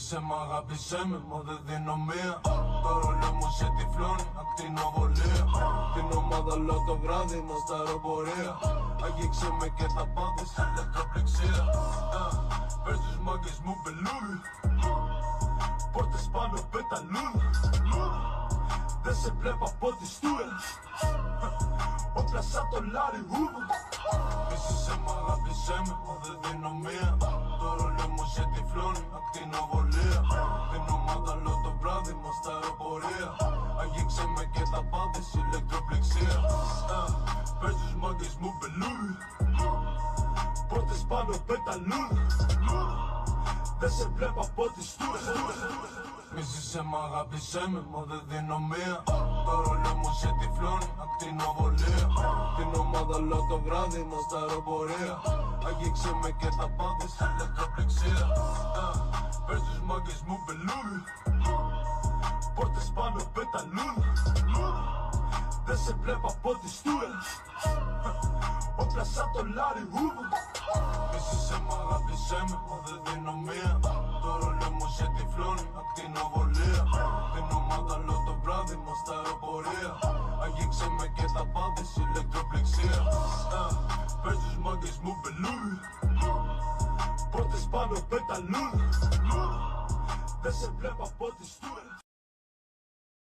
Μίσησε μ' αγάπησέ με, μα δεν δίνω μία. Το ρολόι μου σε τυφλώνει, ακτινοβολία. Την ομάδα όλο το βράδυ μας τα αεροπορία. Αγγίξε με και θα πάτε σε ηλεκτροπληξία. Πες τους μάγκες μου μπελούδι, πόρτες πάνω πεταλούδι. Δεν σε βλέπω από τη στούρα, όπλα σαν το Λάρι Hoover. Μίσησε μ' αγάπησέ με, μα δεν δίνω μία. Το ρολόι μου σε τυφλώνει, ακτινοβολία. Την ομάδα όλο το βράδυ μας τα αεροπορία. Αγγίξε με και θα πάτε σε ηλεκτροπληξία. Πες τους μάγκες μου μπελούδι, πόρτες πάνω πεταλούδι. Δεν σε βλέπω από τη στούρα. Μίσησε μ' αγάπησέ με, μα δεν δίνω μία. Το ρολόι μου σε τυφλώνει, ακτινοβολία. Την ομάδα όλο το βράδυ μας τα αεροπορία. Αγγίξε με και θα πάτε σε ηλεκτροπληξία. Πες τους μάγκες μου μπελούδι, πόρτες πάνω πεταλούδι. Δεν σε βλέπω από τη στούρα, όπλα σαν το Λάρι Hoover. Μίσησε μ' αγάπησέ με, μα δεν δίνω μία. Το ρολόι μου σε τυφλώνει, ακτινοβολία. Την ομάδα όλο το βράδυ μας τα αεροπορία. Αγγίξε με και θα πάτε σε ηλεκτροπληξία. Πες τους μάγκες μου μπελούδι, πόρτες πάνω πεταλούδι. Δεν σε βλέπω από τη στούρα.